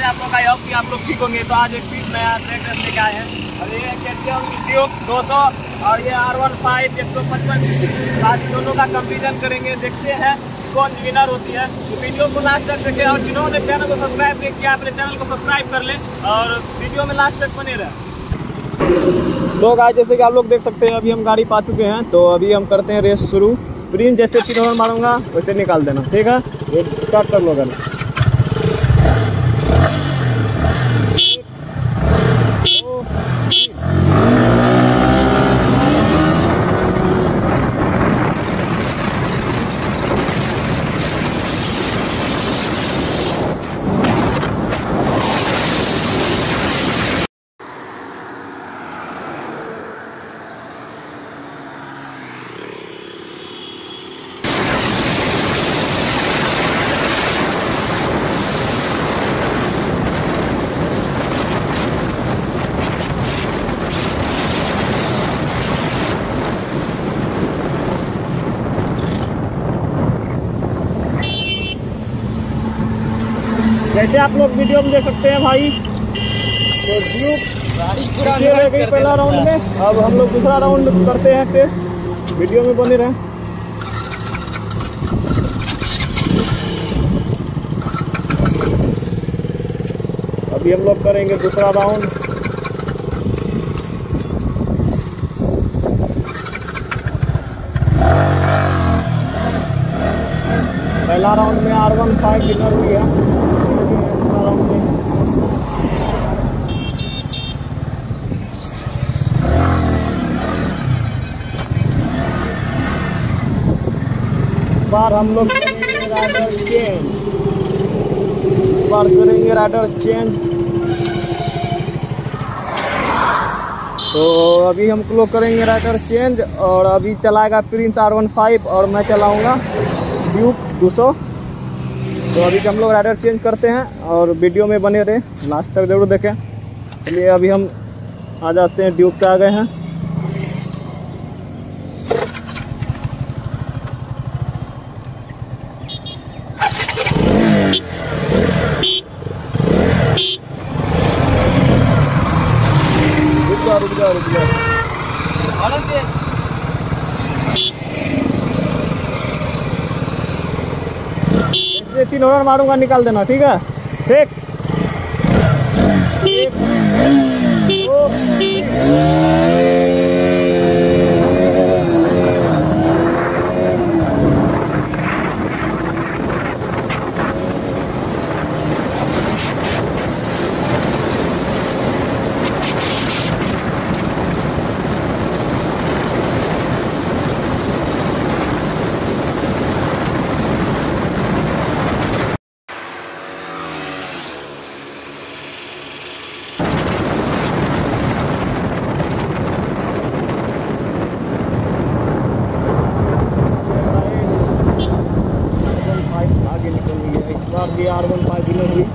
आप लोग I hope कि आप लोग ठीक होंगे। तो आज एक फिर नया ट्रैक लेके आए हैं और ये KTM ड्यूक 200 और ये R15 155। आज दोनों का कंपेरिजन करेंगे, देखते हैं कौन विनर होती है। तो वीडियो को लास्ट तक देखें और जिन्होंने चैनल को सब्सक्राइब नहीं किया अपने चैनल को सब्सक्राइब कर लें और वीडियो में लास्ट तक बने रहें। तो गाइस जैसे कि आप लोग देख सकते हैं अभी हम गाड़ी पा चुके हैं, तो अभी हम करते हैं रेस शुरू। प्रिंस जैसे 3 ओवर मारूंगा वैसे निकाल देना, ठीक है? ये स्टार्ट कर लो गाड़ी। जैसे आप लोग वीडियो में देख सकते हैं भाई, तो ड्यूक गाड़ी पूरा रह गई पहला राउंड में। अब हम लोग दूसरा राउंड करते हैं टेस्ट, वीडियो में बने रहें। अभी हम लोग करेंगे दूसरा राउंड। पहला राउंड में R15 विनर हुई है। दूसरा राउंड में इस बार हम लोग करेंगे राइडर चेंज। इस बार करेंगे राइडर चेंज। तो अभी हम लोग करेंगे राइडर चेंज और अभी चलाएगा प्रिंस R15 और मैं चलाऊंगा ड्यूक 200। तो अभी हम लोग राइडर चेंज करते हैं और वीडियो में बने रहे, लास्ट तक जरूर देखें। चलिए अभी हम आ जाते हैं, ड्यूक पे आ गए हैं। रुक जा। 3 ओवर मारूंगा, निकाल देना, ठीक है? ठीक। 1 2 R15 विनर हुई।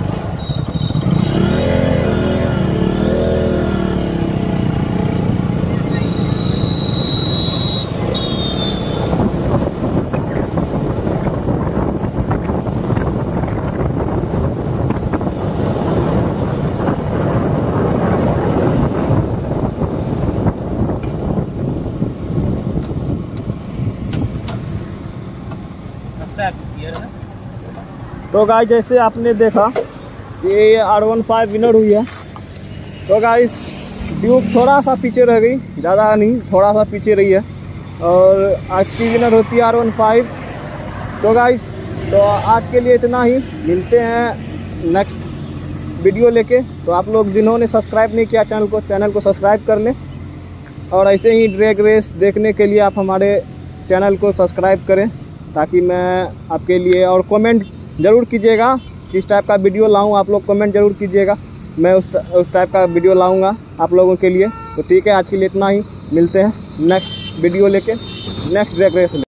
तो गाइस जैसे आपने देखा ये R15 विनर हुई है। तो गाइस ड्यूक थोड़ा सा पीछे रह गई, ज़्यादा नहीं, थोड़ा सा पीछे रही है और आज की विनर होती है R15। तो गाइस तो आज के लिए इतना ही, मिलते हैं नेक्स्ट वीडियो लेके। तो आप लोग जिन्होंने सब्सक्राइब नहीं किया चैनल को सब्सक्राइब कर लें और ऐसे ही ड्रैग रेस देखने के लिए आप हमारे चैनल को सब्सक्राइब करें, ताकि मैं आपके लिए, और कमेंट ज़रूर कीजिएगा किस टाइप का वीडियो लाऊं। आप लोग कमेंट ज़रूर कीजिएगा, मैं उस टाइप का वीडियो लाऊंगा आप लोगों के लिए। तो ठीक है, आज के लिए इतना ही, मिलते हैं नेक्स्ट वीडियो लेके, नेक्स्ट ड्रैग रेस।